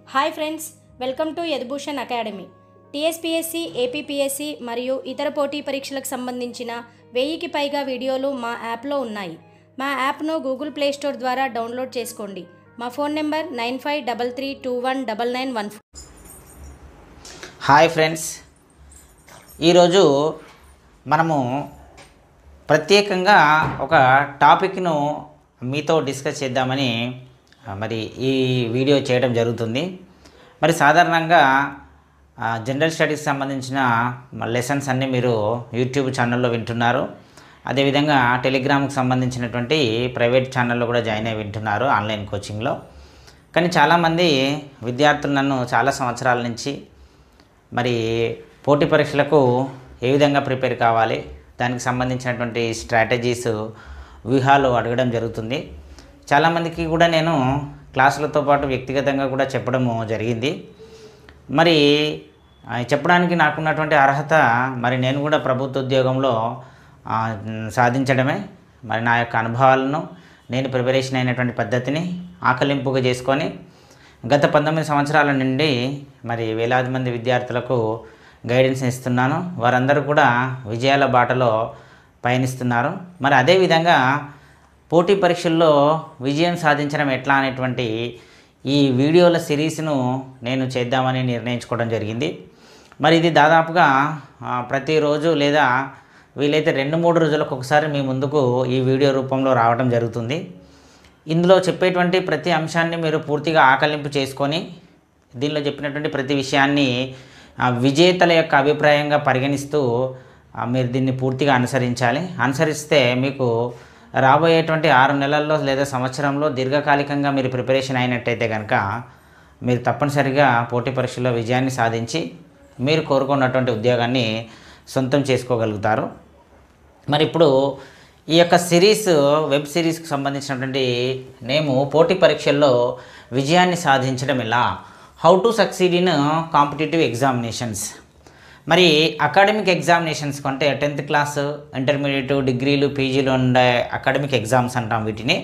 Hi friends, welcome to Yadubhushan academy. TSPSC, APPSC మరియు ఇతర పోటీ పరీక్షలకు సంబంధించిన 1000కి పైగా వీడియోలు మా యాప్లో ఉన్నాయి. మా యాప్ను గూగుల్ ప్లే స్టోర్ ద్వారా డౌన్లోడ్ చేసుకోండి. మా ఫోన్ నెంబర్ 9533219914. హాయ్ ఫ్రెండ్స్, ఈరోజు మనము ప్రత్యేకంగా ఒక టాపిక్ను మీతో డిస్కస్ చేద్దామని మరి ఈ వీడియో చేయడం జరుగుతుంది. మరి సాధారణంగా జనరల్ స్టడీస్ సంబంధించిన లెసన్స్ అన్నీ మీరు యూట్యూబ్ ఛానల్లో వింటున్నారు. అదేవిధంగా టెలిగ్రామ్కి సంబంధించినటువంటి ప్రైవేట్ ఛానల్లో కూడా జాయిన్ అయి వింటున్నారు ఆన్లైన్ కోచింగ్లో. కానీ చాలామంది విద్యార్థులు నన్ను చాలా సంవత్సరాల నుంచి మరి పోటీ పరీక్షలకు ఏ విధంగా ప్రిపేర్ కావాలి, దానికి సంబంధించినటువంటి స్ట్రాటజీస్, వ్యూహాలు అడగడం జరుగుతుంది. చాలామందికి కూడా నేను క్లాసులతో పాటు వ్యక్తిగతంగా కూడా చెప్పడము జరిగింది. మరి చెప్పడానికి నాకున్నటువంటి అర్హత మరి నేను కూడా ప్రభుత్వ ఉద్యోగంలో సాధించడమే. మరి నా యొక్క అనుభవాలను, నేను ప్రిపరేషన్ అయినటువంటి పద్ధతిని ఆకలింపుగా చేసుకొని గత 19 సంవత్సరాల నుండి మరి వేలాది మంది విద్యార్థులకు గైడెన్స్ ఇస్తున్నాను. వారందరూ కూడా విజయాల బాటలో పయనిస్తున్నారు. మరి అదేవిధంగా పోటీ పరీక్షల్లో విజయం సాధించడం ఎట్లా అనేటువంటి ఈ వీడియోల సిరీస్ను నేను చేద్దామని నిర్ణయించుకోవడం జరిగింది. మరి ఇది దాదాపుగా ప్రతిరోజు లేదా వీలైతే 2-3 రోజులకు ఒకసారి మీ ముందుకు ఈ వీడియో రూపంలో రావడం జరుగుతుంది. ఇందులో చెప్పేటువంటి ప్రతి అంశాన్ని మీరు పూర్తిగా ఆకలింపు చేసుకొని దీనిలో చెప్పినటువంటి ప్రతి విషయాన్ని విజేతల యొక్క అభిప్రాయంగా పరిగణిస్తూ మీరు దీన్ని పూర్తిగా అనుసరించాలి. అనుసరిస్తే మీకు రాబోయేటువంటి 6 నెలల్లో లేదా సంవత్సరంలో దీర్ఘకాలికంగా మీరు ప్రిపరేషన్ అయినట్టయితే కనుక మీరు తప్పనిసరిగా పోటీ పరీక్షల్లో విజయాన్ని సాధించి మీరు కోరుకున్నటువంటి ఉద్యోగాన్ని సొంతం చేసుకోగలుగుతారు. మరి ఇప్పుడు ఈ యొక్క సిరీస్, వెబ్ సిరీస్కి సంబంధించినటువంటి నేము పోటీ పరీక్షల్లో విజయాన్ని సాధించడం ఎలా, how to succeed in competitive examinations. మరి అకాడమిక్ ఎగ్జామినేషన్స్ కంటే 10th క్లాస్, ఇంటర్మీడియట్, డిగ్రీలు, పీజీలు ఉండే అకాడమిక్ ఎగ్జామ్స్ అంటాం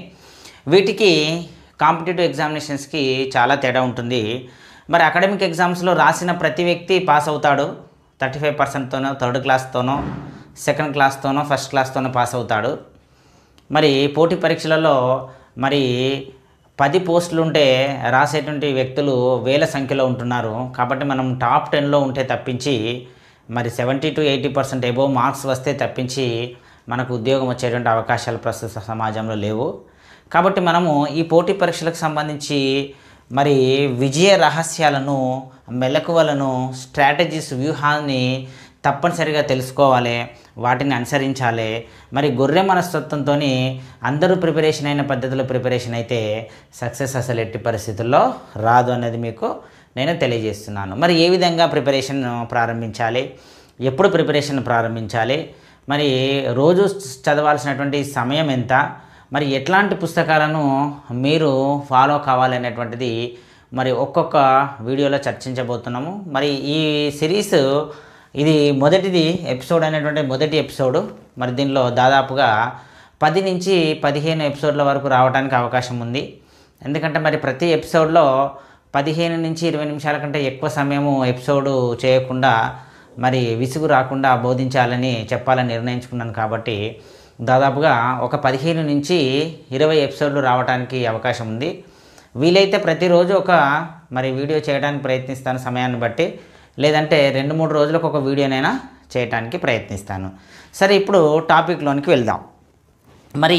వీటికి కాంపిటేటివ్ ఎగ్జామినేషన్స్కి చాలా తేడా ఉంటుంది. మరి అకాడమిక్ ఎగ్జామ్స్లో రాసిన ప్రతి వ్యక్తి పాస్ అవుతాడు. 35%తోనో, 3rd క్లాస్తోనో, 2nd క్లాస్తోనో, 1st క్లాస్తోనో పాస్ అవుతాడు. మరి పోటీ పరీక్షలలో మరి 10 పోస్టులు ఉంటే రాసేటువంటి వ్యక్తులు వేల సంఖ్యలో ఉంటున్నారు. కాబట్టి మనం టాప్ 10లో ఉంటే తప్పించి మరి 70 to 80% ఎబోవ్ మార్క్స్ వస్తే తప్పించి మనకు ఉద్యోగం వచ్చేటువంటి అవకాశాలు ప్రస్తుత సమాజంలో లేవు. కాబట్టి మనము ఈ పోటీ పరీక్షలకు సంబంధించి మరి విజయ రహస్యాలను, మెలకువలను, స్ట్రాటజీస్, వ్యూహాన్ని తప్పనిసరిగా తెలుసుకోవాలి, వాటిని అనుసరించాలి. మరి గొర్రె మనస్తత్వంతో అందరూ ప్రిపరేషన్ అయిన పద్ధతిలో ప్రిపరేషన్ అయితే సక్సెస్ అసలు ఎట్టి పరిస్థితుల్లో రాదు అనేది మీకు నేను తెలియజేస్తున్నాను. మరి ఏ విధంగా ప్రిపరేషన్ ప్రారంభించాలి, ఎప్పుడు ప్రిపరేషన్ ప్రారంభించాలి, మరి రోజు చదవాల్సినటువంటి సమయం ఎంత, మరి ఎట్లాంటి పుస్తకాలను మీరు ఫాలో కావాలనేటువంటిది మరి ఒక్కొక్క వీడియోలో చర్చించబోతున్నాము. మరి ఈ సిరీస్ ఇది మొదటిది ఎపిసోడ్ అనేటువంటి మొదటి ఎపిసోడు. మరి దీనిలో దాదాపుగా 10 నుంచి 15 ఎపిసోడ్ల వరకు రావడానికి అవకాశం ఉంది. ఎందుకంటే మరి ప్రతి ఎపిసోడ్లో 15 నుంచి 20 నిమిషాల కంటే ఎక్కువ సమయము ఎపిసోడు చేయకుండా మరి విసుగు రాకుండా బోధించాలని చెప్పాలని నిర్ణయించుకున్నాను. కాబట్టి దాదాపుగా ఒక 15 నుంచి 20 ఎపిసోడ్లు రావడానికి అవకాశం ఉంది. వీలైతే ప్రతిరోజు ఒక మరి వీడియో చేయడానికి ప్రయత్నిస్తాను సమయాన్ని బట్టి, లేదంటే 2-3 రోజులకు ఒక వీడియోనైనా చేయడానికి ప్రయత్నిస్తాను. సరే, ఇప్పుడు టాపిక్లోనికి వెళ్దాం. మరి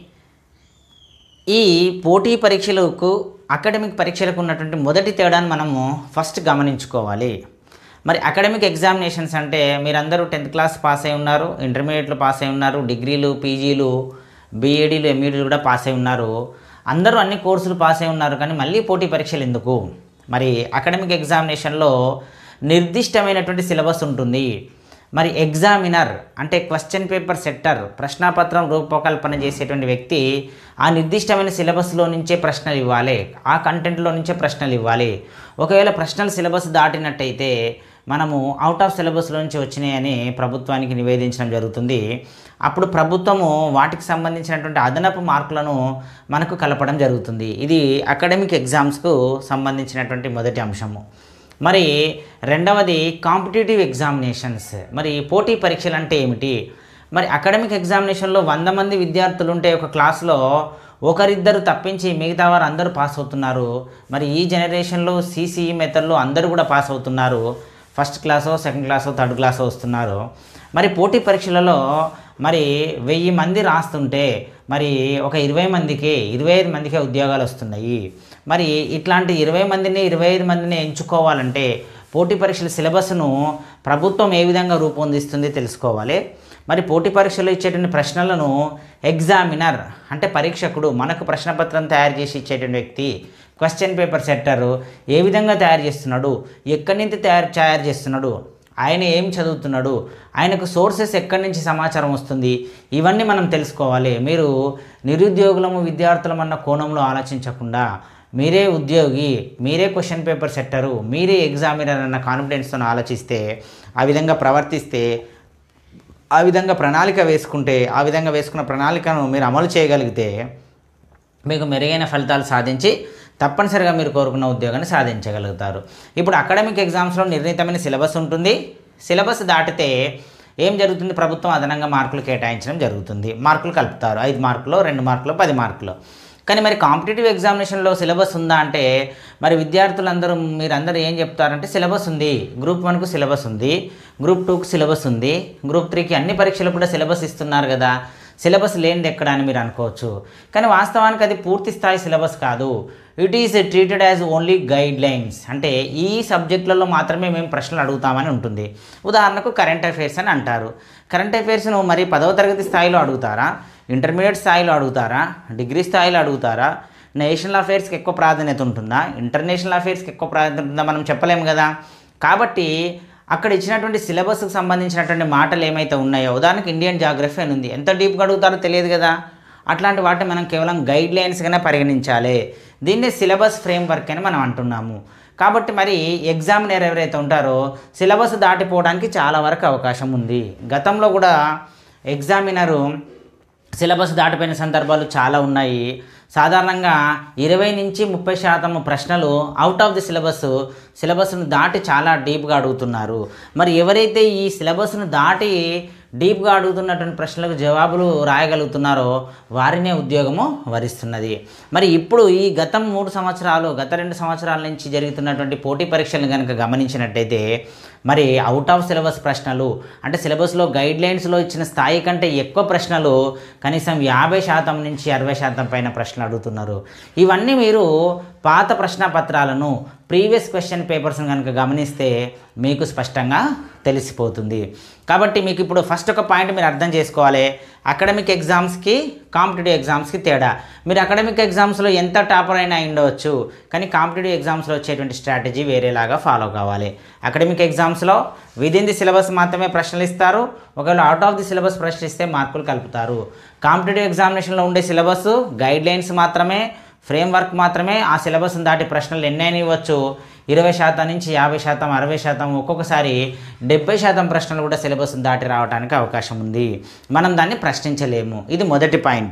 ఈ పోటీ పరీక్షలకు, అకాడమిక్ పరీక్షలకు ఉన్నటువంటి మొదటి తేడాను మనము ఫస్ట్ గమనించుకోవాలి. మరి అకాడమిక్ ఎగ్జామినేషన్స్ అంటే మీరందరూ 10th క్లాస్ పాస్ అయి ఉన్నారు, ఇంటర్మీడియట్లో పాస్ అయి ఉన్నారు, డిగ్రీలు, పీజీలు, బీఏడీలు, ఎంఈడీలు కూడా పాస్ అయి ఉన్నారు. అందరూ అన్ని కోర్సులు పాస్ అయి ఉన్నారు. కానీ మళ్ళీ పోటీ పరీక్షలు ఎందుకు? మరి అకాడమిక్ ఎగ్జామినేషన్లో నిర్దిష్టమైనటువంటి సిలబస్ ఉంటుంది. మరి ఎగ్జామినర్ అంటే క్వశ్చన్ పేపర్ సెట్టర్, ప్రశ్నాపత్రం రూపకల్పన చేసేటువంటి వ్యక్తి ఆ నిర్దిష్టమైన సిలబస్లో నుంచే ప్రశ్నలు ఇవ్వాలి, ఆ కంటెంట్లో నుంచే ప్రశ్నలు ఇవ్వాలి. ఒకవేళ ప్రశ్నలు సిలబస్ దాటినట్టయితే మనము అవుట్ ఆఫ్ సిలబస్లో నుంచి వచ్చినాయని ప్రభుత్వానికి నివేదించడం జరుగుతుంది. అప్పుడు ప్రభుత్వము వాటికి సంబంధించినటువంటి అదనపు మార్కులను మనకు కలపడం జరుగుతుంది. ఇది అకాడమిక్ ఎగ్జామ్స్కు సంబంధించినటువంటి మొదటి అంశము. మరి రెండవది కాంపిటేటివ్ ఎగ్జామినేషన్స్. మరి పోటీ పరీక్షలు అంటే ఏమిటి? మరి అకాడమిక్ ఎగ్జామినేషన్లో 100 మంది విద్యార్థులు ఉంటే ఒక క్లాస్లో ఒకరిద్దరు తప్పించి మిగతా వారు అందరూ పాస్ అవుతున్నారు. మరి ఈ జనరేషన్లో CCE మెథడ్లో అందరూ కూడా పాస్ అవుతున్నారు. ఫస్ట్ క్లాసో, సెకండ్ క్లాసో, థర్డ్ క్లాసో వస్తున్నారు. మరి పోటీ పరీక్షలలో మరి 1000 మంది రాస్తుంటే మరి ఒక 20 మందికి 25 మందికే ఉద్యోగాలు వస్తున్నాయి. మరి ఇట్లాంటి 20 మందిని 25 మందిని ఎంచుకోవాలంటే పోటీ పరీక్షల సిలబస్ను ప్రభుత్వం ఏ విధంగా రూపొందిస్తుంది తెలుసుకోవాలి. మరి పోటీ పరీక్షలు ఇచ్చేటువంటి ప్రశ్నలను ఎగ్జామినర్ అంటే పరీక్షకుడు, మనకు ప్రశ్నపత్రం తయారు చేసి ఇచ్చేటువంటి వ్యక్తి, క్వశ్చన్ పేపర్ సెట్టరు ఏ విధంగా తయారు చేస్తున్నాడు, ఎక్కడి నుంచి తయారు చేస్తున్నాడు, ఆయన ఏం చదువుతున్నాడు, ఆయనకు సోర్సెస్ ఎక్కడి నుంచి సమాచారం వస్తుంది, ఇవన్నీ మనం తెలుసుకోవాలి. మీరు నిరుద్యోగులము విద్యార్థులం అన్న కోణంలో ఆలోచించకుండా మీరే ఉద్యోగి, మీరే క్వశ్చన్ పేపర్ సెట్టరు, మీరే ఎగ్జామినర్ అన్న కాన్ఫిడెన్స్తో ఆలోచిస్తే, ఆ విధంగా ప్రవర్తిస్తే, ఆ విధంగా ప్రణాళిక వేసుకుంటే, ఆ విధంగా వేసుకున్న ప్రణాళికను మీరు అమలు చేయగలిగితే మీకు మెరుగైన ఫలితాలు సాధించి తప్పనిసరిగా మీరు కోరుకున్న ఉద్యోగాన్ని సాధించగలుగుతారు. ఇప్పుడు అకాడమిక్ ఎగ్జామ్స్లో నిర్ణీతమైన సిలబస్ ఉంటుంది. సిలబస్ దాటితే ఏం జరుగుతుంది? ప్రభుత్వం అదనంగా మార్కులు కేటాయించడం జరుగుతుంది. మార్కులు కలుపుతారు, 5 మార్కులు, 2 మార్కులు, 10 మార్కులు. కానీ మరి కాంపిటేటివ్ ఎగ్జామినేషన్లో సిలబస్ ఉందా అంటే మరి విద్యార్థులందరూ మీరందరూ ఏం చెప్తారంటే సిలబస్ ఉంది. గ్రూప్ 1కు సిలబస్ ఉంది, గ్రూప్ 2కు సిలబస్ ఉంది, గ్రూప్ 3కి అన్ని పరీక్షలు కూడా సిలబస్ ఇస్తున్నారు కదా, సిలబస్ లేనిది ఎక్కడ అని మీరు అనుకోవచ్చు. కానీ వాస్తవానికి అది పూర్తి స్థాయి సిలబస్ కాదు. It is treated as only guidelines. అంటే ఈ సబ్జెక్టులలో మాత్రమే మేము ప్రశ్నలు అడుగుతామని ఉంటుంది. ఉదాహరణకు కరెంట్ అఫైర్స్ అని అంటారు. కరెంట్ అఫైర్స్ను మరి 10వ తరగతి స్థాయిలో అడుగుతారా, ఇంటర్మీడియట్ స్థాయిలో అడుగుతారా, డిగ్రీ స్థాయిలో అడుగుతారా, నేషనల్ అఫైర్స్కి ఎక్కువ ప్రాధాన్యత ఉంటుందా, ఇంటర్నేషనల్ అఫైర్స్కి ఎక్కువ ప్రాధాన్యత ఉంటుందా, మనం చెప్పలేము కదా. కాబట్టి అక్కడ ఇచ్చినటువంటి సిలబస్కి సంబంధించినటువంటి మాటలు ఏమైతే ఉన్నాయో, ఉదాహరణకు ఇండియన్ జాగ్రఫీ అని ఉంది, ఎంత డీప్గా అడుగుతారో తెలియదు కదా. అట్లాంటి వాటిని మనం కేవలం గైడ్ లైన్స్గానే పరిగణించాలి. దీన్ని సిలబస్ ఫ్రేమ్వర్క్ అని మనం అంటున్నాము. కాబట్టి మరి ఎగ్జామినర్ ఎవరైతే ఉంటారో సిలబస్ దాటిపోవడానికి చాలా వరకు అవకాశం ఉంది. గతంలో కూడా ఎగ్జామినరు సిలబస్ దాటిపోయిన సందర్భాలు చాలా ఉన్నాయి. సాధారణంగా 20 నుంచి 30% ప్రశ్నలు అవుట్ ఆఫ్ ది సిలబస్ను దాటి చాలా డీప్గా అడుగుతున్నారు. మరి ఎవరైతే ఈ సిలబస్ను దాటి డీప్గా అడుగుతున్నటువంటి ప్రశ్నలకు జవాబులు రాయగలుగుతున్నారో వారినే ఉద్యోగము వరిస్తున్నది. మరి ఇప్పుడు ఈ గత 2 సంవత్సరాల నుంచి జరుగుతున్నటువంటి పోటీ పరీక్షలను కనుక గమనించినట్టయితే మరి అవుట్ ఆఫ్ సిలబస్ ప్రశ్నలు అంటే సిలబస్లో గైడ్ లైన్స్లో ఇచ్చిన స్థాయి కంటే ఎక్కువ ప్రశ్నలు కనీసం 50% నుంచి 60% పైన ప్రశ్నలు అడుగుతున్నారు. ఇవన్నీ మీరు పాత ప్రశ్నపత్రాలను ప్రీవియస్ క్వశ్చన్ పేపర్స్ని కనుక గమనిస్తే మీకు స్పష్టంగా తెలిసిపోతుంది. కాబట్టి మీకు ఇప్పుడు ఫస్ట్ ఒక పాయింట్ మీరు అర్థం చేసుకోవాలి. అకాడమిక్ ఎగ్జామ్స్కి కాంపిటేటివ్ ఎగ్జామ్స్కి తేడా. మీరు అకాడమిక్ ఎగ్జామ్స్లో ఎంత టాపర్ అయినా ఉండవచ్చు, కానీ కాంపిటేటివ్ ఎగ్జామ్స్లో వచ్చేటువంటి స్ట్రాటజీ వేరేలాగా ఫాలో కావాలి. అకాడమిక్ ఎగ్జామ్స్లో విదిన్ ది సిలబస్ మాత్రమే ప్రశ్నలు ఇస్తారు. ఒకవేళ అవుట్ ఆఫ్ ది సిలబస్ ప్రశ్న ఇస్తే మార్కులు కలుపుతారు. కాంపిటేటివ్ ఎగ్జామినేషన్లో ఉండే సిలబస్ గైడ్ లైన్స్ మాత్రమే, ఫ్రేమ్వర్క్ మాత్రమే. ఆ సిలబస్ని దాటి ప్రశ్నలు ఎన్నైనా ఇవ్వచ్చు. 20% నుంచి 50%, 60%, ఒక్కొక్కసారి 70% ప్రశ్నలు కూడా సిలబస్ని దాటి రావడానికి అవకాశం ఉంది. మనం దాన్ని ప్రశ్నించలేము. ఇది మొదటి పాయింట్.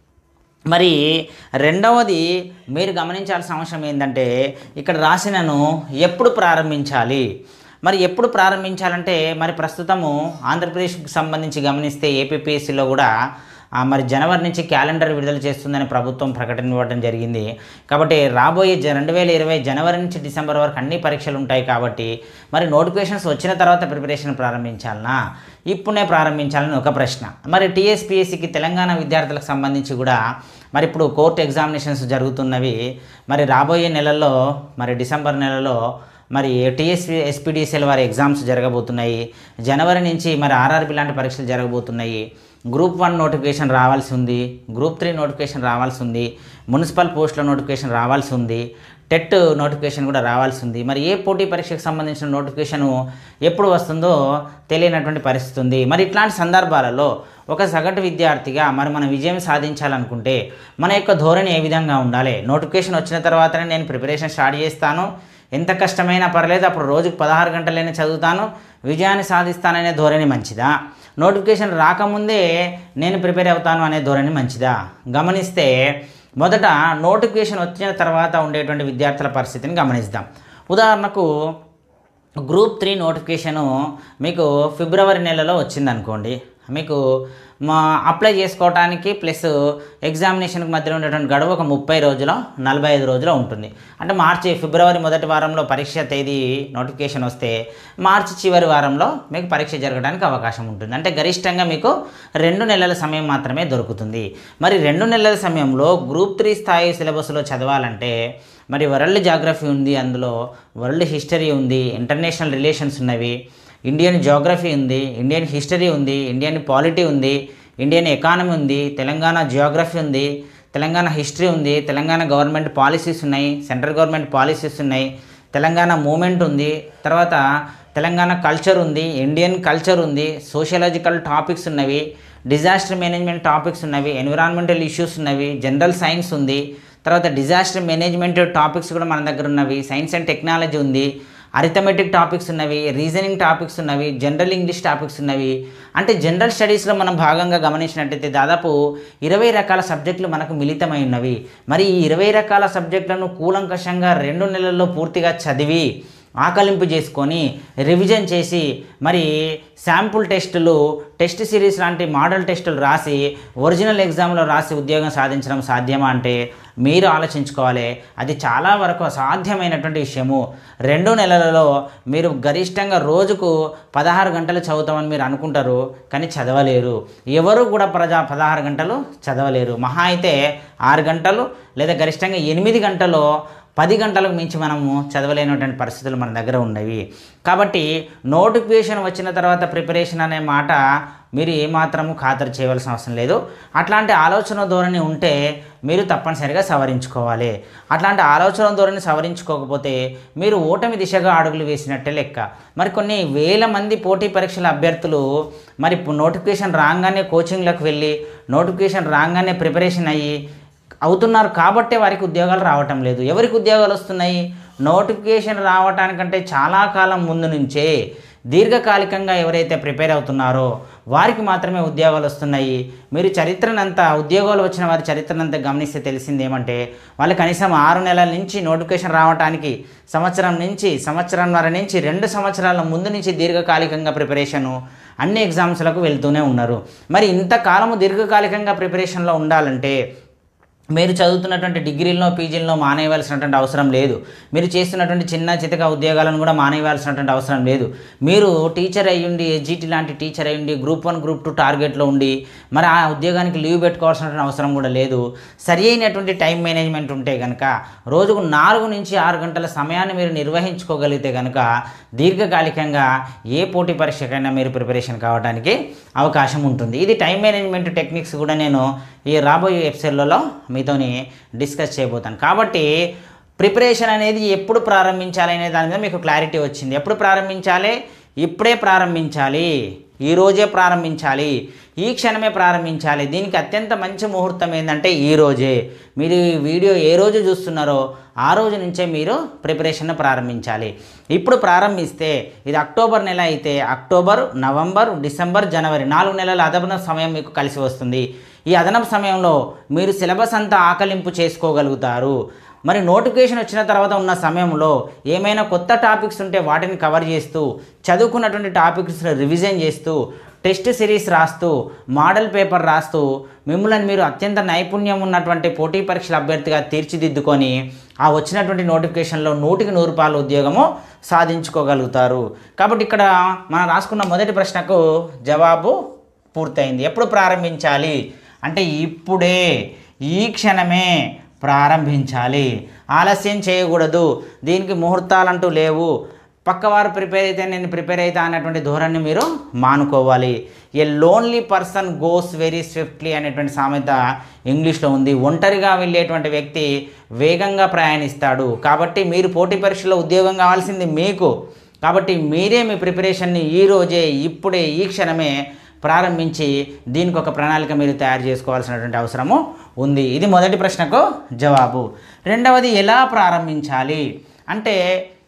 మరి రెండవది మీరు గమనించాల్సిన అవసరం ఏంటంటే ఇక్కడ రాసినను ఎప్పుడు ప్రారంభించాలి. మరి ఎప్పుడు ప్రారంభించాలంటే మరి ప్రస్తుతము ఆంధ్రప్రదేశ్కి సంబంధించి గమనిస్తే ఏపీపీఎస్సీలో కూడా మరి జనవరి నుంచి క్యాలెండర్ విడుదల చేస్తుందని ప్రభుత్వం ప్రకటన ఇవ్వడం జరిగింది. కాబట్టి రాబోయే 2020 జనవరి నుంచి డిసెంబర్ వరకు అన్ని పరీక్షలు ఉంటాయి. కాబట్టి మరి నోటిఫికేషన్స్ వచ్చిన తర్వాత ప్రిపరేషన్ ప్రారంభించాలనా, ఇప్పుడే ప్రారంభించాలని ఒక ప్రశ్న. మరి TSPSCకి తెలంగాణ విద్యార్థులకు సంబంధించి కూడా మరి ఇప్పుడు కోర్టు ఎగ్జామినేషన్స్ జరుగుతున్నవి. మరి రాబోయే నెలల్లో మరి డిసెంబర్ నెలలో మరి SPDCL వారి ఎగ్జామ్స్ జరగబోతున్నాయి. జనవరి నుంచి మరి RRB లాంటి పరీక్షలు జరగబోతున్నాయి. గ్రూప్ 1 నోటిఫికేషన్ రావాల్సి ఉంది, గ్రూప్ 3 నోటిఫికేషన్ రావాల్సి ఉంది, మున్సిపల్ పోస్టుల నోటిఫికేషన్ రావాల్సి ఉంది, టెట్ నోటిఫికేషన్ కూడా రావాల్సి ఉంది. మరి ఏ పోటీ పరీక్షకు సంబంధించిన నోటిఫికేషను ఎప్పుడు వస్తుందో తెలియనటువంటి పరిస్థితి ఉంది. మరి ఇట్లాంటి సందర్భాలలో ఒక సగటు విద్యార్థిగా మరి మనం విజయం సాధించాలనుకుంటే మన యొక్క ధోరణి ఏ విధంగా ఉండాలి? నోటిఫికేషన్ వచ్చిన తర్వాతనే నేను ప్రిపరేషన్ స్టార్ట్ చేస్తాను, ఎంత కష్టమైనా పర్లేదు, అప్పుడు రోజుకు 16 గంటలైనా చదువుతాను, విజయాన్ని సాధిస్తాననే ధోరణి మంచిదా, నోటిఫికేషన్ రాకముందే నేను ప్రిపేర్ అవుతాను అనే ధోరణి మంచిదా? గమనిస్తే మొదట నోటిఫికేషన్ వచ్చిన తర్వాత ఉండేటువంటి విద్యార్థుల పరిస్థితిని గమనిద్దాం. ఉదాహరణకు గ్రూప్ 3 నోటిఫికేషను మీకు ఫిబ్రవరి నెలలో వచ్చిందనుకోండి, మీకు అప్లై చేసుకోవడానికి ప్లస్ ఎగ్జామినేషన్కి మధ్యలో ఉండేటువంటి గడువు ఒక 30 రోజులో 45 రోజులో ఉంటుంది. అంటే ఫిబ్రవరి మొదటి వారంలో పరీక్ష తేదీ నోటిఫికేషన్ వస్తే మార్చి చివరి వారంలో మీకు పరీక్ష జరగడానికి అవకాశం ఉంటుంది. అంటే గరిష్టంగా మీకు 2 నెలల సమయం మాత్రమే దొరుకుతుంది. మరి 2 నెలల సమయంలో గ్రూప్ 3 స్థాయి సిలబస్లో చదవాలంటే మరి వరల్డ్ జాగ్రఫీ ఉంది, అందులో వరల్డ్ హిస్టరీ ఉంది, ఇంటర్నేషనల్ రిలేషన్స్ ఉన్నవి, ఇండియన్ జియోగ్రఫీ ఉంది, ఇండియన్ హిస్టరీ ఉంది, ఇండియన్ పాలిటీ ఉంది, ఇండియన్ ఎకానమీ ఉంది, తెలంగాణ జియోగ్రఫీ ఉంది, తెలంగాణ హిస్టరీ ఉంది, తెలంగాణ గవర్నమెంట్ పాలసీస్ ఉన్నాయి, సెంట్రల్ గవర్నమెంట్ పాలసీస్ ఉన్నాయి, తెలంగాణ మూమెంట్ ఉంది, తర్వాత తెలంగాణ కల్చర్ ఉంది, ఇండియన్ కల్చర్ ఉంది, సోషలాజికల్ టాపిక్స్ ఉన్నవి, డిజాస్టర్ మేనేజ్మెంట్ టాపిక్స్ ఉన్నవి, ఎన్విరాన్మెంటల్ ఇష్యూస్ ఉన్నవి, జనరల్ సైన్స్ ఉంది, తర్వాత డిజాస్టర్ మేనేజ్మెంట్ టాపిక్స్ కూడా మన దగ్గర ఉన్నవి, సైన్స్ అండ్ టెక్నాలజీ ఉంది, అరిథమెటిక్ టాపిక్స్ ఉన్నవి, రీజనింగ్ టాపిక్స్ ఉన్నవి, జనరల్ ఇంగ్లీష్ టాపిక్స్ ఉన్నవి. అంటే జనరల్ స్టడీస్లో మనం భాగంగా గమనించినట్టయితే దాదాపు 20 రకాల సబ్జెక్టులు మనకు మిళితమై ఉన్నవి. మరి ఈ 20 రకాల సబ్జెక్టులను కూలంకషంగా 2 నెలల్లో పూర్తిగా చదివి ఆకలింపు చేసుకొని రివిజన్ చేసి మరి శాంపుల్ టెస్టులు, టెస్ట్ సిరీస్ లాంటి మోడల్ టెస్టులు రాసి ఒరిజినల్ ఎగ్జామ్లో రాసి ఉద్యోగం సాధించడం సాధ్యమా అంటే మీరు ఆలోచించుకోవాలి. అది చాలా వరకు అసాధ్యమైనటువంటి విషయము. 2 నెలలలో మీరు గరిష్టంగా రోజుకు 16 గంటలు చదువుతామని మీరు అనుకుంటారు, కానీ చదవలేరు. ఎవరు కూడా 16 గంటలు చదవలేరు. మహా అయితే 6 గంటలు లేదా గరిష్టంగా 8 గంటలు, 10 గంటలకు మించి మనము చదవలేనటువంటి పరిస్థితులు మన దగ్గర ఉన్నవి. కాబట్టి నోటిఫికేషన్ వచ్చిన తర్వాత ప్రిపరేషన్ అనే మాట మీరు ఏమాత్రము ఖాతరు చేయవలసిన అవసరం లేదు. అట్లాంటి ఆలోచన ధోరణి ఉంటే మీరు తప్పనిసరిగా సవరించుకోవాలి. అట్లాంటి ఆలోచన ధోరణి సవరించుకోకపోతే మీరు ఓటమి దిశగా అడుగులు వేసినట్టే లెక్క. మరి కొన్ని వేల మంది పోటీ పరీక్షల అభ్యర్థులు మరి నోటిఫికేషన్ రాగానే కోచింగ్లకు వెళ్ళి నోటిఫికేషన్ రాగానే ప్రిపరేషన్ అయ్యి అవుతున్నారు కాబట్టే వారికి ఉద్యోగాలు రావటం లేదు. ఎవరికి ఉద్యోగాలు వస్తున్నాయి? నోటిఫికేషన్ రావటానికంటే చాలా కాలం ముందు నుంచే దీర్ఘకాలికంగా ఎవరైతే ప్రిపేర్ అవుతున్నారో వారికి మాత్రమే ఉద్యోగాలు వస్తున్నాయి. మీరు చరిత్రనంతా, ఉద్యోగాలు వచ్చిన వారి చరిత్రనంతా గమనిస్తే తెలిసింది ఏమంటే వాళ్ళు కనీసం 6 నెలల నుంచి నోటిఫికేషన్ రావడానికి సంవత్సరంన్నర నుంచి 2 సంవత్సరాల ముందు నుంచి దీర్ఘకాలికంగా ప్రిపరేషను అన్ని ఎగ్జామ్స్లకు వెళ్తూనే ఉన్నారు. మరి ఇంతకాలము దీర్ఘకాలికంగా ప్రిపరేషన్లో ఉండాలంటే మీరు చదువుతున్నటువంటి డిగ్రీల్లో పీజీల్లో మానేయవలసినటువంటి అవసరం లేదు. మీరు చేస్తున్నటువంటి చిన్న చితక ఉద్యోగాలను కూడా మానేయవలసినటువంటి అవసరం లేదు. మీరు టీచర్ అయ్యుండి, ఎస్జిటి లాంటి టీచర్ అయ్యుండి గ్రూప్ 1 గ్రూప్ 2 టార్గెట్లో ఉండి మరి ఆ ఉద్యోగానికి లీవ్ పెట్టుకోవాల్సినటువంటి అవసరం కూడా లేదు. సరి అయినటువంటి టైం మేనేజ్మెంట్ ఉంటే కనుక రోజుకు 4 నుంచి 6 గంటల సమయాన్ని మీరు నిర్వహించుకోగలిగితే కనుక దీర్ఘకాలికంగా ఏ పోటీ పరీక్షకైనా మీరు ప్రిపరేషన్ కావడానికి అవకాశం ఉంటుంది. ఇది టైం మేనేజ్మెంట్ టెక్నిక్స్ కూడా నేను ఈ రాబోయే ఎపిసోడ్లలో మీతోని డిస్కస్ చేయబోతాను. కాబట్టి ప్రిపరేషన్ అనేది ఎప్పుడు ప్రారంభించాలి అనే దాని మీద మీకు క్లారిటీ వచ్చింది. ఎప్పుడు ప్రారంభించాలి? ఇప్పుడే ప్రారంభించాలి, ఈరోజే ప్రారంభించాలి, ఈ క్షణమే ప్రారంభించాలి. దీనికి అత్యంత మంచి ముహూర్తం ఏంటంటే ఈరోజే. మీరు ఈ వీడియో ఏ రోజు చూస్తున్నారో ఆ రోజు నుంచే మీరు ప్రిపరేషన్ ప్రారంభించాలి. ఇప్పుడు ప్రారంభిస్తే ఇది అక్టోబర్ నెల అయితే అక్టోబర్, నవంబర్, డిసెంబర్, జనవరి 4 నెలల అదనపు సమయం మీకు కలిసి వస్తుంది. ఈ అదనపు సమయంలో మీరు సిలబస్ అంతా ఆకలింపు చేసుకోగలుగుతారు. మరి నోటిఫికేషన్ వచ్చిన తర్వాత ఉన్న సమయంలో ఏమైనా కొత్త టాపిక్స్ ఉంటే వాటిని కవర్ చేస్తూ, చదువుకున్నటువంటి టాపిక్స్ని రివిజన్ చేస్తూ, టెస్ట్ సిరీస్ రాస్తూ, మోడల్ పేపర్ రాస్తూ మిమ్మల్ని మీరు అత్యంత నైపుణ్యం ఉన్నటువంటి పోటీ పరీక్షల అభ్యర్థిగా తీర్చిదిద్దుకొని ఆ వచ్చినటువంటి నోటిఫికేషన్లో 100కి 100 ఉద్యోగము సాధించుకోగలుగుతారు. కాబట్టి ఇక్కడ మనం రాసుకున్న మొదటి ప్రశ్నకు జవాబు పూర్తయింది. ఎప్పుడు ప్రారంభించాలి అంటే ఇప్పుడే, ఈ క్షణమే ప్రారంభించాలి. ఆలస్యం చేయకూడదు. దీనికి ముహూర్తాలంటూ లేవు. పక్కవారు ప్రిపేర్ అయితే నేను ప్రిపేర్ అవుతా అన్నటువంటి ధోరణి మీరు మానుకోవాలి. A lonely person goes very swiftly అనేటువంటి సామెత ఇంగ్లీష్లో ఉంది. ఒంటరిగా వెళ్ళేటువంటి వ్యక్తి వేగంగా ప్రయాణిస్తాడు. కాబట్టి మీరు పోటీ పరీక్షలో ఉద్యోగం కావాల్సింది మీకు. కాబట్టి మీరే మీ ప్రిపరేషన్ని ఈరోజే, ఇప్పుడే, ఈ క్షణమే ప్రారంభించి దీనికి ఒక ప్రణాళిక మీరు తయారు చేసుకోవాల్సినటువంటి అవసరము ఉంది. ఇది మొదటి ప్రశ్నకు జవాబు. రెండవది ఎలా ప్రారంభించాలి అంటే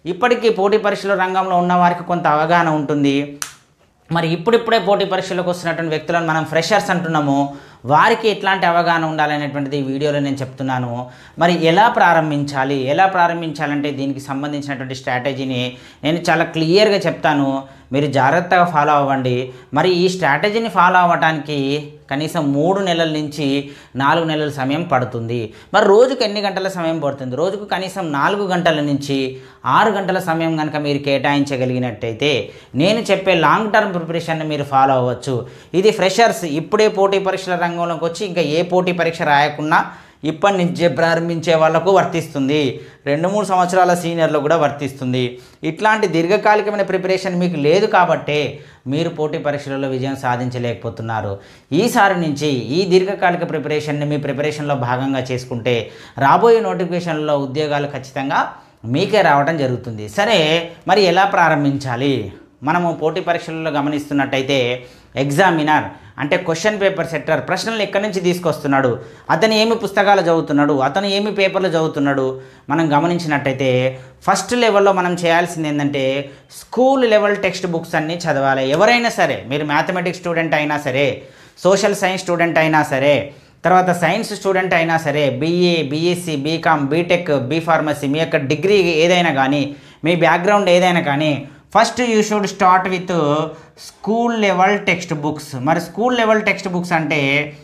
ఇప్పటికీ పోటీ పరీక్షల రంగంలో ఉన్న వారికి కొంత అవగాహన ఉంటుంది. మరి ఇప్పుడిప్పుడే పోటీ పరీక్షలకు వస్తున్నటువంటి వ్యక్తులను మనం ఫ్రెషర్స్ అంటున్నాము, వారికి ఎట్లాంటి అవగాహన ఉండాలనేటువంటిది ఈ వీడియోలో నేను చెప్తున్నాను. మరి ఎలా ప్రారంభించాలంటే దీనికి సంబంధించినటువంటి స్ట్రాటజీని నేను చాలా క్లియర్గా చెప్తాను, మీరు జాగ్రత్తగా ఫాలో అవ్వండి. మరి ఈ స్ట్రాటజీని ఫాలో అవ్వడానికి కనీసం 3 నెలల నుంచి 4 నెలల సమయం పడుతుంది. మరి రోజుకు ఎన్ని గంటల సమయం పడుతుంది? రోజుకు కనీసం 4 గంటల నుంచి 6 గంటల సమయం కనుక మీరు కేటాయించగలిగినట్టయితే నేను చెప్పే లాంగ్ టర్మ్ ప్రిపరేషన్ని మీరు ఫాలో అవ్వచ్చు. ఇది ఫ్రెషర్స్, ఇప్పుడే పోటీ పరీక్షల రంగంలోకి వచ్చి ఇంకా ఏ పోటీ పరీక్ష రాయకుండా ఇప్పటి నుంచే ప్రారంభించే వాళ్ళకు వర్తిస్తుంది. 2-3 సంవత్సరాల సీనియర్లు కూడా వర్తిస్తుంది. ఇట్లాంటి దీర్ఘకాలికమైన ప్రిపరేషన్ మీకు లేదు కాబట్టే మీరు పోటీ పరీక్షలలో విజయం సాధించలేకపోతున్నారు. ఈసారి నుంచి ఈ దీర్ఘకాలిక ప్రిపరేషన్ని మీ ప్రిపరేషన్లో భాగంగా చేసుకుంటే రాబోయే నోటిఫికేషన్లో ఉద్యోగాలు ఖచ్చితంగా మీకే రావడం జరుగుతుంది. సరే, మరి ఎలా ప్రారంభించాలి? మనము పోటీ పరీక్షలలో గమనిస్తున్నట్టయితే ఎగ్జామినర్ అంటే క్వశ్చన్ పేపర్ సెట్టర్ ప్రశ్నలు ఎక్కడి నుంచి తీసుకొస్తున్నాడు, అతను ఏమి పుస్తకాలు చదువుతున్నాడు, అతను ఏమి పేపర్లు చదువుతున్నాడు మనం గమనించినట్టయితే ఫస్ట్ లెవెల్లో మనం చేయాల్సింది ఏంటంటే స్కూల్ లెవెల్ టెక్స్ట్ బుక్స్ అన్నీ చదవాలి. ఎవరైనా సరే, మీరు మ్యాథమెటిక్స్ స్టూడెంట్ అయినా సరే, సోషల్ సైన్స్ స్టూడెంట్ అయినా సరే, తర్వాత సైన్స్ స్టూడెంట్ అయినా సరే, BA, BSc, BCom, BTech, B Pharmacy, మీ యొక్క డిగ్రీ ఏదైనా కానీ, మీ బ్యాక్గ్రౌండ్ ఏదైనా కానీ, first you should start with school level text books. మరి స్కూల్ లెవెల్ టెక్స్ట్ బుక్స్ అంటే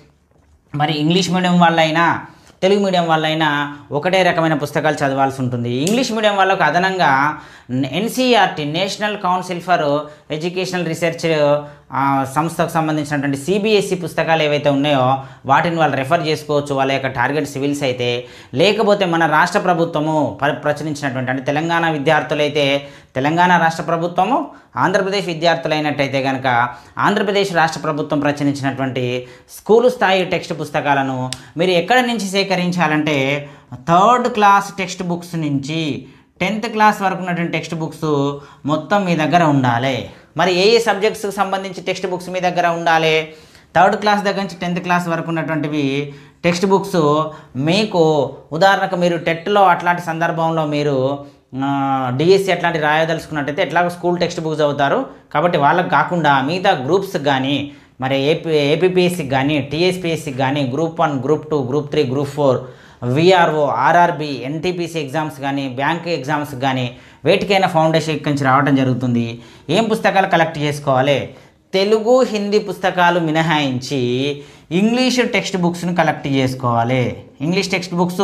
మరి ఇంగ్లీష్ మీడియం వాళ్ళైనా తెలుగు మీడియం వాళ్ళైనా ఒకటే రకమైన పుస్తకాలు చదవాల్సి ఉంటుంది. ఇంగ్లీష్ మీడియం వాళ్ళకు అదనంగా NCERT national council for educational research సంస్థకు సంబంధించినటువంటి సిబిఎస్ఈ పుస్తకాలు ఏవైతే ఉన్నాయో వాటిని వాళ్ళు రెఫర్ చేసుకోవచ్చు, వాళ్ళ యొక్క టార్గెట్ సివిల్స్ అయితే. లేకపోతే మన రాష్ట్ర ప్రభుత్వము ప్రచురించినటువంటి అంటే తెలంగాణ విద్యార్థులైతే తెలంగాణ రాష్ట్ర ప్రభుత్వము, ఆంధ్రప్రదేశ్ విద్యార్థులైనట్టయితే కనుక ఆంధ్రప్రదేశ్ రాష్ట్ర ప్రభుత్వం ప్రచురించినటువంటి స్కూలు స్థాయి టెక్స్ట్ పుస్తకాలను మీరు ఎక్కడి నుంచి సేకరించాలంటే 3rd క్లాస్ టెక్స్ట్ బుక్స్ నుంచి 10th క్లాస్ వరకు ఉన్నటువంటి టెక్స్ట్ బుక్స్ మొత్తం మీ దగ్గర ఉండాలి. మరి ఏ సబ్జెక్ట్స్కి సంబంధించి టెక్స్ట్ బుక్స్ మీ దగ్గర ఉండాలి? 3rd క్లాస్ దగ్గర నుంచి 10th క్లాస్ వరకు ఉన్నటువంటివి టెక్స్ట్ బుక్స్ మీకు ఉదాహరణకు మీరు టెట్లో అట్లాంటి సందర్భంలో మీరు డిఎస్సి అట్లాంటి రాయదలుచుకున్నట్టయితే ఎట్లాగో స్కూల్ టెక్స్ట్ బుక్స్ చదువుతారు కాబట్టి వాళ్ళకు కాకుండా మిగతా గ్రూప్స్కి కానీ, మరి ఏపీపీఎస్సికి కానీ, టీఎస్పీఎస్సికి కానీ, group 1, group 2, group 3, group 4, VRO, RRB, NTPC exams కానీ, బ్యాంక్ ఎగ్జామ్స్ కానీ వేటికైనా ఫౌండేషన్ ఇక్కడి నుంచి రావడం జరుగుతుంది. ఏం పుస్తకాలు కలెక్ట్ చేసుకోవాలి? తెలుగు, హిందీ పుస్తకాలు మినహాయించి ఇంగ్లీష్ టెక్స్ట్ బుక్స్ని కలెక్ట్ చేసుకోవాలి. ఇంగ్లీష్ టెక్స్ట్ బుక్స్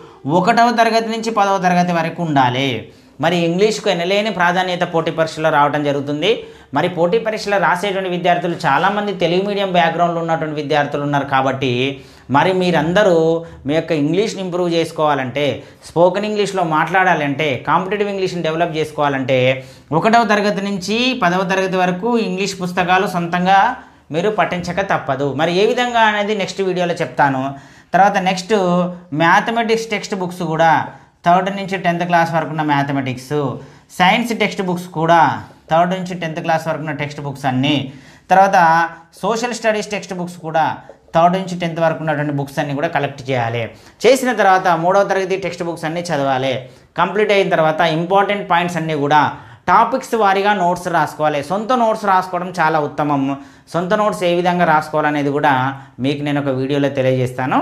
1వ తరగతి నుంచి 10వ తరగతి వరకు ఉండాలి. మరి ఇంగ్లీష్కు ఎనలేని ప్రాధాన్యత పోటీ పరీక్షలో రావడం జరుగుతుంది. మరి పోటీ పరీక్షలు రాసేటువంటి విద్యార్థులు చాలామంది తెలుగు మీడియం బ్యాక్గ్రౌండ్లో ఉన్నటువంటి విద్యార్థులు ఉన్నారు కాబట్టి మరి మీరందరూ మీ యొక్క ఇంగ్లీష్ని ఇంప్రూవ్ చేసుకోవాలంటే, స్పోకెన్ ఇంగ్లీష్లో మాట్లాడాలంటే, కాంపిటేటివ్ ఇంగ్లీష్ని డెవలప్ చేసుకోవాలంటే 1వ తరగతి నుంచి 10వ తరగతి వరకు ఇంగ్లీష్ పుస్తకాలు సొంతంగా మీరు పఠించక తప్పదు. మరి ఏ విధంగా అనేది నెక్స్ట్ వీడియోలో చెప్తాను. తర్వాత నెక్స్ట్ మ్యాథమెటిక్స్ టెక్స్ట్ బుక్స్ కూడా 3rd నుంచి 10th క్లాస్ వరకు ఉన్న మ్యాథమెటిక్స్, సైన్స్ టెక్స్ట్ బుక్స్ కూడా 3rd నుంచి 10th క్లాస్ వరకు ఉన్న టెక్స్ట్ బుక్స్ అన్నీ, తర్వాత సోషల్ స్టడీస్ టెక్స్ట్ బుక్స్ కూడా 3rd నుంచి 10th వరకు ఉన్నటువంటి బుక్స్ అన్నీ కూడా కలెక్ట్ చేయాలి. చేసిన తర్వాత 3వ తరగతి టెక్స్ట్ బుక్స్ అన్నీ చదవాలి. కంప్లీట్ అయిన తర్వాత ఇంపార్టెంట్ పాయింట్స్ అన్నీ కూడా టాపిక్స్ వారీగా నోట్స్ రాసుకోవాలి. సొంత నోట్స్ రాసుకోవడం చాలా ఉత్తమం. సొంత నోట్స్ ఏ విధంగా రాసుకోవాలనేది కూడా మీకు నేను ఒక వీడియోలో తెలియజేస్తాను.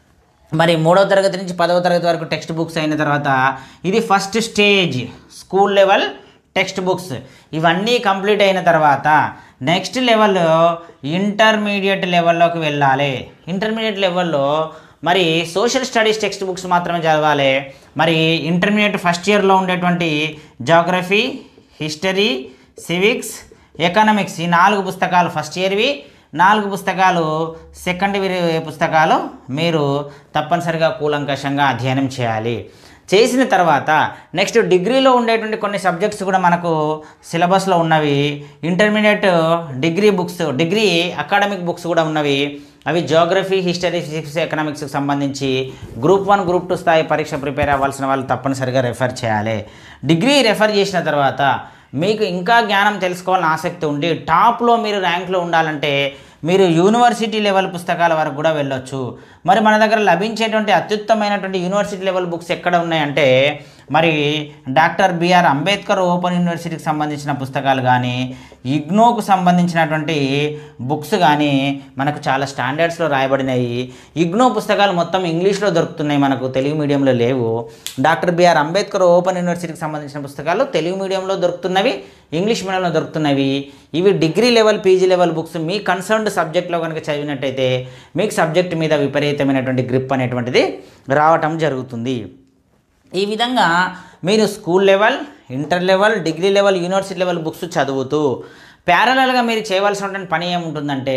మరి 3వ తరగతి నుంచి 10వ తరగతి వరకు టెక్స్ట్ బుక్స్ అయిన తర్వాత ఇది first stage school level text books. ఇవన్నీ కంప్లీట్ అయిన తర్వాత నెక్స్ట్ లెవెల్ ఇంటర్మీడియట్ లెవెల్లోకి వెళ్ళాలి. ఇంటర్మీడియట్ లెవెల్లో మరి సోషల్ స్టడీస్ టెక్స్ట్ బుక్స్ మాత్రమే చదవాలి. మరి ఇంటర్మీడియట్ ఫస్ట్ ఇయర్లో ఉండేటువంటి జాగ్రఫీ, హిస్టరీ, సివిక్స్, ఎకనామిక్స్ ఈ 4 పుస్తకాలు ఫస్ట్ ఇయర్వి, 4 పుస్తకాలు సెకండ్ ఇయర్ పుస్తకాలు మీరు తప్పనిసరిగా కూలంకషంగా అధ్యయనం చేయాలి. చేసిన తర్వాత నెక్స్ట్ డిగ్రీలో ఉండేటువంటి కొన్ని సబ్జెక్ట్స్ కూడా మనకు సిలబస్లో ఉన్నవి. Intermediate degree books, degree academic books కూడా ఉన్నవి. అవి జాగ్రఫీ, హిస్టరీ, ఫిజిక్స్, ఎకనామిక్స్కి సంబంధించి గ్రూప్ 1, గ్రూప్ 2 స్థాయి పరీక్ష ప్రిపేర్ అవ్వాల్సిన వాళ్ళు తప్పనిసరిగా రెఫర్ చేయాలి. డిగ్రీ రెఫర్ చేసిన తర్వాత మీకు ఇంకా జ్ఞానం తెలుసుకోవాలని ఆసక్తి ఉండి టాప్లో మీరు ర్యాంక్లో ఉండాలంటే మీరు యూనివర్సిటీ లెవెల్ పుస్తకాల వరకు కూడా వెళ్ళొచ్చు. మరి మన దగ్గర లభించేటువంటి అత్యుత్తమైనటువంటి యూనివర్సిటీ లెవెల్ బుక్స్ ఎక్కడ ఉన్నాయంటే మరి డాక్టర్ బిఆర్ అంబేద్కర్ ఓపెన్ యూనివర్సిటీకి సంబంధించిన పుస్తకాలు కానీ ఇగ్నోకు సంబంధించినటువంటి బుక్స్ కానీ మనకు చాలా స్టాండర్డ్స్లో రాయబడినాయి. ఇగ్నో పుస్తకాలు మొత్తం ఇంగ్లీష్లో దొరుకుతున్నాయి, మనకు తెలుగు మీడియంలో లేవు. డాక్టర్ బిఆర్ అంబేద్కర్ ఓపెన్ యూనివర్సిటీకి సంబంధించిన పుస్తకాలు తెలుగు మీడియంలో దొరుకుతున్నవి, ఇంగ్లీష్ మీడియంలో దొరుకుతున్నవి. ఇవి degree level PG level books. మీ కన్సర్న్డ్ సబ్జెక్ట్లో కనుక చదివినట్టయితే మీకు సబ్జెక్ట్ మీద విపరీతమైనటువంటి గ్రిప్ అనేటువంటిది రావటం జరుగుతుంది. ఈ విధంగా మీరు school level, inter level, degree level, university level books చదువుతూ ప్యారలల్గా మీరు చేయవలసినటువంటి పని ఏముంటుందంటే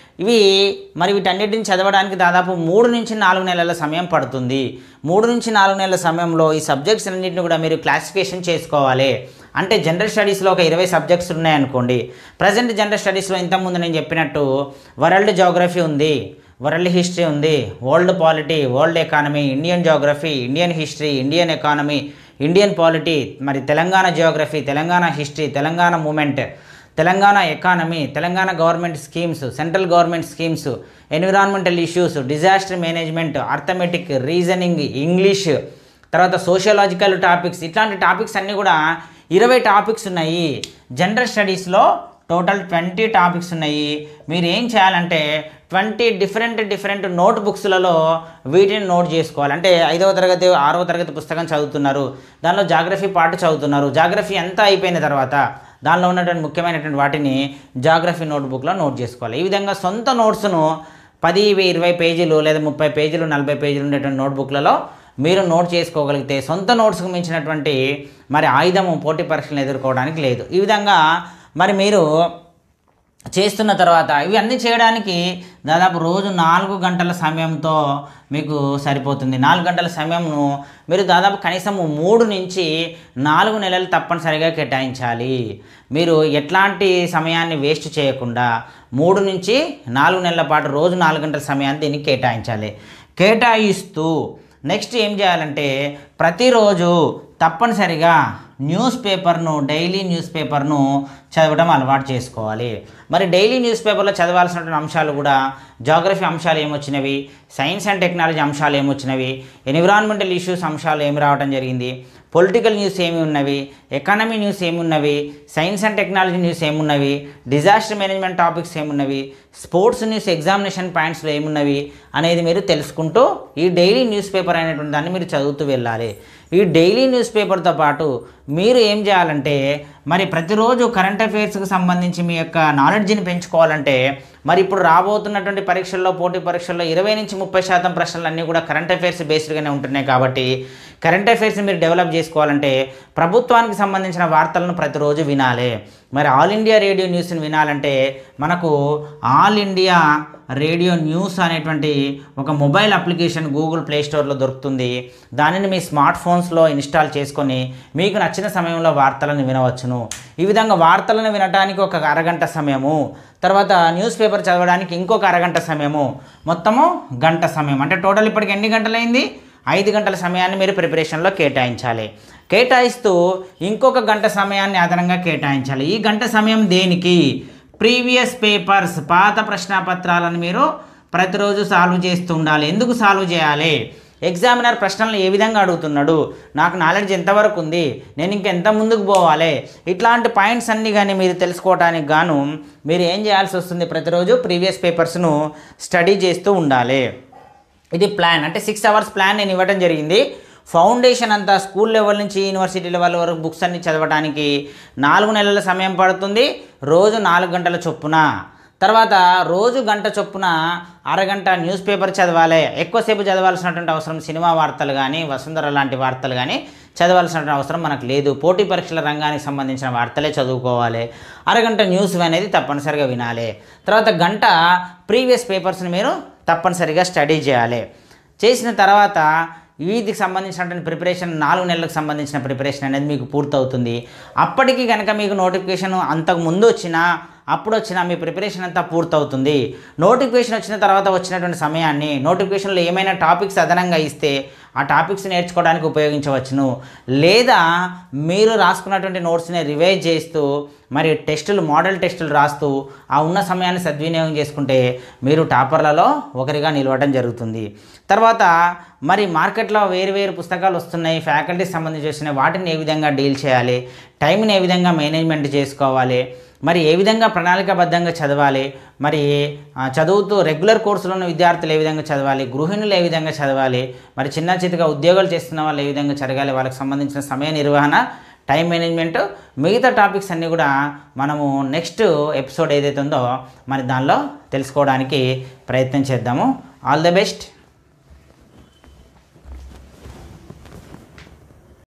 వీటన్నిటిని చదవడానికి దాదాపు 3 నుంచి 4 నెలల సమయం పడుతుంది. 3 నుంచి 4 నెలల సమయంలో ఈ సబ్జెక్ట్స్ అన్నింటిని కూడా మీరు క్లాసిఫికేషన్ చేసుకోవాలి. అంటే జనరల్ స్టడీస్లో ఒక 20 సబ్జెక్ట్స్ ఉన్నాయనుకోండి. ప్రజెంట్ జనరల్ స్టడీస్లో ఇంతకుముందు నేను చెప్పినట్టు వరల్డ్ జోగ్రఫీ ఉంది, వరల్డ్ హిస్టరీ ఉంది, world polity, world economy, Indian geography, Indian history, Indian economy, Indian polity, మరి Telangana geography, Telangana history, Telangana movement, Telangana economy, Telangana government schemes, central government schemes, environmental issues, disaster management, arithmetic, reasoning, English, తర్వాత sociological topics, ఇట్లాంటి topics అన్నీ కూడా 20 topics ఉన్నాయి. General స్టడీస్లో total 20 topics ఉన్నాయి. మీరు ఏం చేయాలంటే 20 డిఫరెంట్ నోట్ బుక్స్లలో వీటిని నోట్ చేసుకోవాలి. అంటే 5వ తరగతి 6వ తరగతి పుస్తకం చదువుతున్నారు, దానిలో జాగ్రఫీ పార్ట్ చదువుతున్నారు. జాగ్రఫీ అంతా అయిపోయిన తర్వాత దానిలో ఉన్నటువంటి ముఖ్యమైనటువంటి వాటిని జాగ్రఫీ నోట్బుక్లో నోట్ చేసుకోవాలి. ఈ విధంగా సొంత నోట్స్ను 10, 20 పేజీలు లేదా 30 పేజీలు 40 పేజీలు ఉండేటువంటి నోట్బుక్లలో మీరు నోట్ చేసుకోగలిగితే సొంత నోట్స్కు మించినటువంటి ఆయుధము పోటీ పరీక్షలను ఎదుర్కోవడానికి లేదు. ఈ విధంగా మీరు చేస్తున్న తర్వాత ఇవన్నీ చేయడానికి దాదాపు రోజు 4 గంటల సమయంతో మీకు సరిపోతుంది. 4 గంటల సమయంను మీరు దాదాపు కనీసం 3 నుంచి 4 నెలలు తప్పనిసరిగా కేటాయించాలి. మీరు ఎట్లాంటి సమయాన్ని వేస్ట్ చేయకుండా 3 నుంచి 4 నెలల పాటు రోజు 4 గంటల సమయాన్ని దీనికి కేటాయించాలి. కేటాయిస్తూ నెక్స్ట్ ఏం చేయాలంటే ప్రతిరోజు తప్పనిసరిగా డైలీ న్యూస్ పేపర్ను చదవడం అలవాటు చేసుకోవాలి. డైలీ న్యూస్ పేపర్లో చదవాల్సినటువంటి అంశాలు కూడా జాగ్రఫీ అంశాలు ఏమొచ్చినవి, సైన్స్ అండ్ టెక్నాలజీ అంశాలు ఏమొచ్చినవి, ఎన్విరాన్మెంటల్ ఇష్యూస్ అంశాలు ఏమి రావడం జరిగింది, పొలిటికల్ న్యూస్ ఏమి ఉన్నవి, ఎకానమీ న్యూస్ ఏమున్నవి, సైన్స్ అండ్ టెక్నాలజీ న్యూస్ ఏమున్నవి, డిజాస్టర్ మేనేజ్మెంట్ టాపిక్స్ ఏమున్నవి, స్పోర్ట్స్ న్యూస్ ఎగ్జామినేషన్ పాయింట్స్లో ఏమున్నవి అనేది మీరు తెలుసుకుంటూ ఈ డైలీ న్యూస్ పేపర్ అనేటువంటి దాన్ని మీరు చదువుతూ వెళ్ళాలి. ఈ డైలీ న్యూస్ పేపర్తో పాటు మీరు ఏం చేయాలంటే ప్రతిరోజు కరెంట్ అఫైర్స్కి సంబంధించి మీ యొక్క నాలెడ్జ్ని పెంచుకోవాలంటే ఇప్పుడు రాబోతున్నటువంటి పరీక్షల్లో, పోటీ పరీక్షల్లో 20 నుంచి 30% ప్రశ్నలు అన్నీ కూడా కరెంట్ అఫైర్స్ బేస్డ్గానే ఉంటున్నాయి. కాబట్టి కరెంట్ అఫైర్స్ని మీరు డెవలప్ చేసుకోవాలంటే ప్రభుత్వానికి సంబంధించిన వార్తలను ప్రతిరోజు వినాలి. ఆల్ ఇండియా రేడియో న్యూస్ని వినాలంటే మనకు ఆల్ ఇండియా రేడియో న్యూస్ అనేటువంటి ఒక మొబైల్ అప్లికేషన్ గూగుల్ ప్లే స్టోర్లో దొరుకుతుంది. దానిని మీ స్మార్ట్ ఫోన్స్లో ఇన్స్టాల్ చేసుకొని మీకు నచ్చిన సమయంలో వార్తలను వినవచ్చును. ఈ విధంగా వార్తలను వినడానికి ఒక అరగంట సమయము, తర్వాత న్యూస్ పేపర్ చదవడానికి ఇంకొక అరగంట సమయము, మొత్తము గంట సమయం. అంటే టోటల్ ఇప్పటికి ఎన్ని గంటలైంది? 5 గంటల సమయాన్ని మీరు ప్రిపరేషన్లో కేటాయించాలి. కేటాయిస్తూ ఇంకొక గంట సమయాన్ని అదనంగా కేటాయించాలి. ఈ గంట సమయం దేనికి? ప్రీవియస్ పేపర్స్, పాత ప్రశ్నాపత్రాలను మీరు ప్రతిరోజు సాల్వ్ చేస్తూ ఉండాలి. ఎందుకు సాల్వ్ చేయాలి? ఎగ్జామినర్ ప్రశ్నలను ఏ విధంగా అడుగుతున్నాడు, నాకు నాలెడ్జ్ ఎంతవరకు ఉంది, నేను ఇంకెంత ముందుకు పోవాలి, ఇట్లాంటి పాయింట్స్ అన్నీ కానీ మీరు తెలుసుకోవడానికి గాను మీరు ఏం చేయాల్సి వస్తుంది? ప్రతిరోజు ప్రీవియస్ పేపర్స్ను స్టడీ చేస్తూ ఉండాలి. ఇది ప్లాన్. అంటే 6 అవర్స్ ప్లాన్ నేను ఇవ్వడం జరిగింది. ఫౌండేషన్ అంతా స్కూల్ లెవెల్ నుంచి యూనివర్సిటీ లెవెల్ వరకు బుక్స్ అన్ని చదవడానికి 4 నెలల సమయం పడుతుంది. రోజు 4 గంటల చొప్పున, తర్వాత రోజు గంట చొప్పున అరగంట న్యూస్ పేపర్ చదవాలి. ఎక్కువసేపు చదవాల్సినటువంటి అవసరం సినిమా వార్తలు కానీ, వసుంధర లాంటి వార్తలు కానీ చదవాల్సినటువంటి అవసరం మనకు లేదు. పోటీ పరీక్షల రంగానికి సంబంధించిన వార్తలే చదువుకోవాలి. అరగంట న్యూస్ అనేది తప్పనిసరిగా వినాలి. తర్వాత గంట ప్రీవియస్ పేపర్స్ని మీరు తప్పనిసరిగా స్టడీ చేయాలి. చేసిన తర్వాత వీటికి సంబంధించినటువంటి ప్రిపరేషన్ 4 నెలలకు సంబంధించిన ప్రిపరేషన్ అనేది మీకు పూర్తవుతుంది. అప్పటికి కనుక మీకు నోటిఫికేషన్ అంతకు ముందు వచ్చినా అప్పుడు వచ్చిన మీ ప్రిపరేషన్ అంతా పూర్తవుతుంది. నోటిఫికేషన్ వచ్చిన తర్వాత వచ్చినటువంటి సమయాన్ని నోటిఫికేషన్లో ఏమైనా టాపిక్స్ అదనంగా ఇస్తే ఆ టాపిక్స్ నేర్చుకోవడానికి ఉపయోగించవచ్చును. లేదా మీరు రాసుకున్నటువంటి నోట్స్ని రివైజ్ చేస్తూ మరి మోడల్ టెస్టులు రాస్తూ ఆ ఉన్న సమయాన్ని సద్వినియోగం చేసుకుంటే మీరు టాపర్లలో ఒకరిగా నిలవడం జరుగుతుంది. తర్వాత మరి మార్కెట్లో వేరు పుస్తకాలు వస్తున్నాయి, ఫ్యాకల్టీకి సంబంధించి వచ్చినాయి, వాటిని ఏ విధంగా డీల్ చేయాలి, టైంని ఏ విధంగా మేనేజ్మెంట్ చేసుకోవాలి, మరి ఏ విధంగా ప్రణాళికాబద్ధంగా చదవాలి, మరి చదువుతూ రెగ్యులర్ కోర్సులో ఉన్న విద్యార్థులు ఏ విధంగా చదవాలి, గృహిణులు ఏ విధంగా చదవాలి, మరి చిన్న చితగా ఉద్యోగాలు చేస్తున్న వాళ్ళు ఏ విధంగా చదవాలి, వాళ్ళకి సంబంధించిన సమయ నిర్వహణ, టైం మేనేజ్మెంట్, మిగతా టాపిక్స్ అన్నీ కూడా మనము నెక్స్ట్ ఎపిసోడ్ ఏదైతే ఉందో మరి దానిలో తెలుసుకోవడానికి ప్రయత్నం చేద్దాము. All the best.